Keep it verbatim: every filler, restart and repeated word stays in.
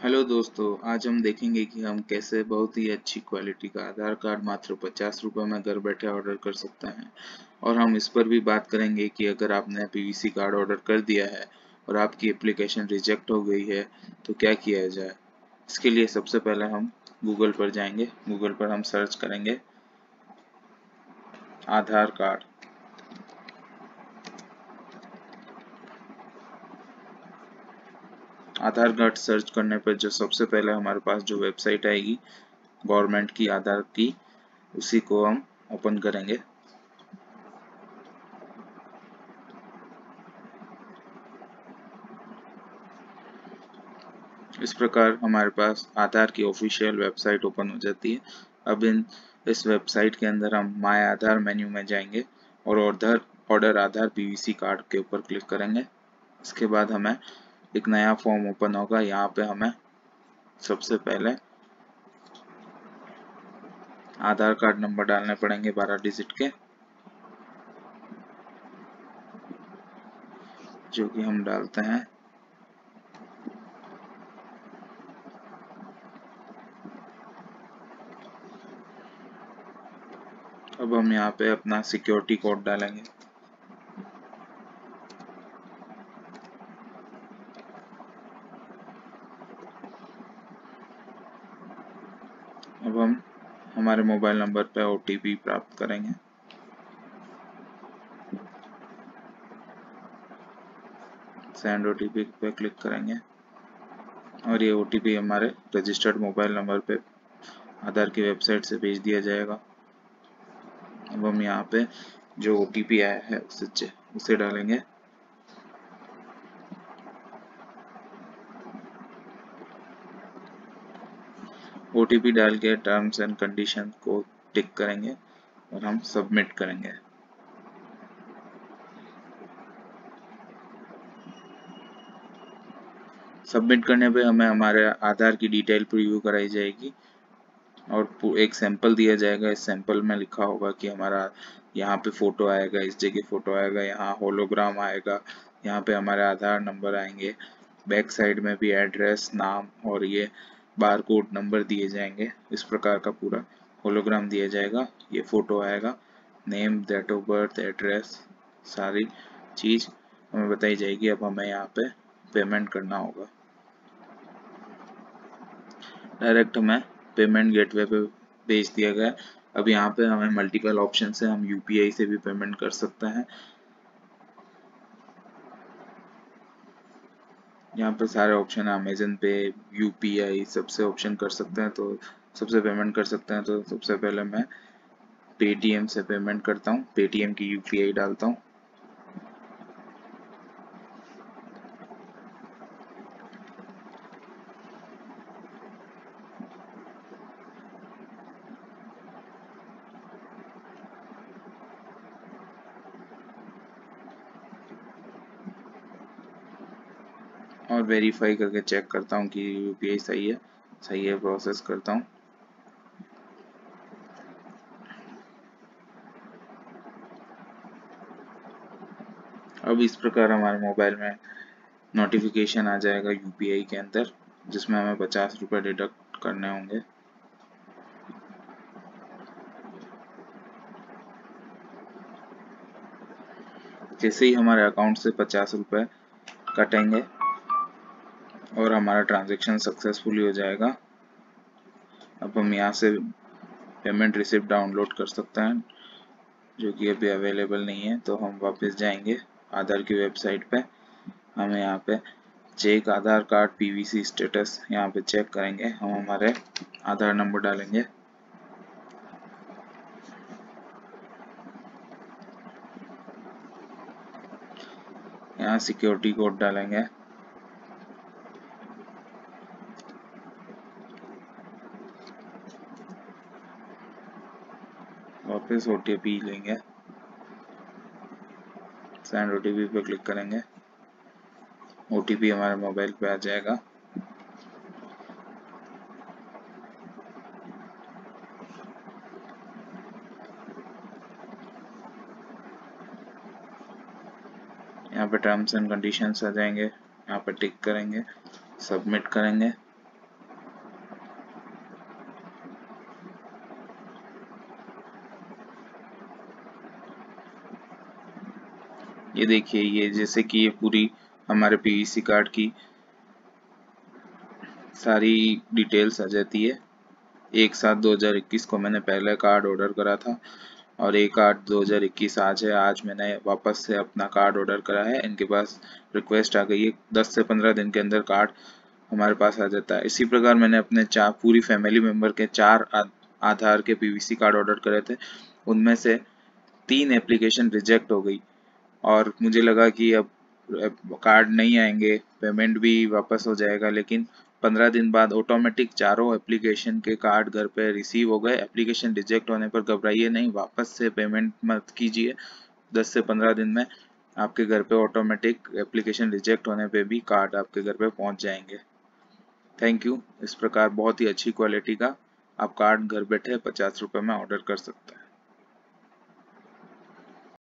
Hello दोस्तों, आज हम देखेंगे कि हम कैसे बहुत ही अच्छी क्वालिटी का आधार कार्ड मात्र पचास रुपये में घर बैठे ऑर्डर कर सकते हैं। और हम इस पर भी बात करेंगे कि अगर आपने पीवीसी कार्ड ऑर्डर कर दिया है और आपकी एप्लीकेशन रिजेक्ट हो गई है तो क्या किया जाए। इसके लिए सबसे पहले हम गूगल पर जाएंगे। गूगल पर हम सर्च करेंगे Aadhaar card. Aadhaar card search करने पर जो सबसे पहले हमारे पास जो वेबसाइट आएगी गवर्नमेंट की आधार की, उसी को हम ओपन करेंगे। इस प्रकार हमारे पास आधार की ऑफिशियल वेबसाइट ओपन हो जाती है। अब इन इस वेबसाइट के अंदर हम माय आधार मेन्यू में जाएंगे और order order Aadhaar PVC card के ऊपर क्लिक करेंगे। इसके बाद हमें एक नया फॉर्म ओपन होगा। यहाँ पे हमें सबसे पहले आधार कार्ड नंबर डालने पड़ेंगे बारह डिजिट के, जो कि हम डालते हैं अब हम यहाँ पे अपना सिक्योरिटी कोड डालेंगे। अब हम हमारे मोबाइल नंबर पे ओटीपी प्राप्त करेंगे। सेंड ओटीपी पे क्लिक करेंगे और ये ओटीपी हमारे रजिस्टर्ड मोबाइल नंबर पे आधार की वेबसाइट से भेज दिया जाएगा। अब हम यहाँ पे जो ओटीपी आया है उसे उसे डालेंगे। ओटीपी डाल के टर्म्स एंड कंडीशन को टिक करेंगे और हम सबमिट करेंगे। सबमिट करने पे हमें हमारे आधार की डिटेल प्रीव्यू कराई जाएगी और एक सैंपल दिया जाएगा। इस सैंपल में लिखा होगा कि हमारा यहाँ पे फोटो आएगा, इस जगह फोटो आएगा, यहाँ होलोग्राम आएगा, यहाँ पे हमारे आधार नंबर आएंगे, बैक साइड में भी एड्रेस, नाम और ये बार कोड नंबर दिए जाएंगे। इस प्रकार का पूरा होलोग्राम दिया जाएगा, ये फोटो आएगा, name, date of birth, address, सारी चीज हमें बताई जाएगी। अब हमें यहाँ पे पेमेंट करना होगा। डायरेक्ट हमें पेमेंट गेटवे पे भेज दिया गया। अब यहाँ पे हमें मल्टीपल ऑप्शन से हम यूपीआई से भी पेमेंट कर सकते हैं। यहाँ पे सारे ऑप्शन अमेजन पे, यूपीआई सबसे ऑप्शन कर सकते हैं, तो सबसे पेमेंट कर सकते हैं। तो सबसे पहले मैं पेटीएम से पेमेंट करता हूँ, पेटीएम की यूपीआई डालता हूँ। और वेरीफाई करके चेक करता हूँ कि यूपीआई सही है सही है प्रोसेस करता हूँ। अब इस प्रकार हमारे मोबाइल में नोटिफिकेशन आ जाएगा यूपीआई के अंदर, जिसमें हमें पचास रुपये डिडक्ट करने होंगे। जैसे ही हमारे अकाउंट से पचास रुपये कटेंगे और हमारा ट्रांजैक्शन सक्सेसफुली हो जाएगा। अब हम यहाँ से पेमेंट रिसिप्ट डाउनलोड कर सकते हैं, जो कि अभी अवेलेबल नहीं है। तो हम वापस जाएंगे आधार की वेबसाइट पे। हमें यहाँ पे check Aadhaar card PVC status यहाँ पे चेक करेंगे। हम हमारे आधार नंबर डालेंगे, यहाँ सिक्योरिटी कोड डालेंगे, वापस ओटीपी लेंगे, सेंड ओटीपी पे क्लिक करेंगे, ओटीपी हमारे मोबाइल पे आ जाएगा। यहाँ पे टर्म्स एंड कंडीशंस आ जाएंगे, यहाँ पे टिक करेंगे, सबमिट करेंगे। ये देखिए, ये जैसे कि ये पूरी हमारे पीवीसी कार्ड की सारी डिटेल्स आ जाती है। एक सात दो हज़ार इक्कीस को मैंने पहले कार्ड ऑर्डर करा था और एक आठ दो हज़ार इक्कीस आज है। आज मैंने वापस से अपना कार्ड ऑर्डर करा है। इनके पास रिक्वेस्ट आ गई है, दस से पंद्रह दिन के अंदर कार्ड हमारे पास आ जाता है। इसी प्रकार मैंने अपने चार पूरी फैमिली मेंबर के चार आधार के पीवीसी कार्ड ऑर्डर करे थे। उनमें से तीन एप्लीकेशन रिजेक्ट हो गई और मुझे लगा कि अब कार्ड नहीं आएंगे, पेमेंट भी वापस हो जाएगा, लेकिन पंद्रह दिन बाद ऑटोमेटिक चारों एप्लीकेशन के कार्ड घर पे रिसीव हो गए। एप्लीकेशन रिजेक्ट होने पर घबराइए नहीं, वापस से पेमेंट मत कीजिए। दस से पंद्रह दिन में आपके घर पे ऑटोमेटिक एप्लीकेशन रिजेक्ट होने पे भी कार्ड आपके घर पे पहुंच जाएंगे। Thank you. इस प्रकार बहुत ही अच्छी क्वालिटी का आप कार्ड घर बैठे पचास रुपये में ऑर्डर कर सकते हैं।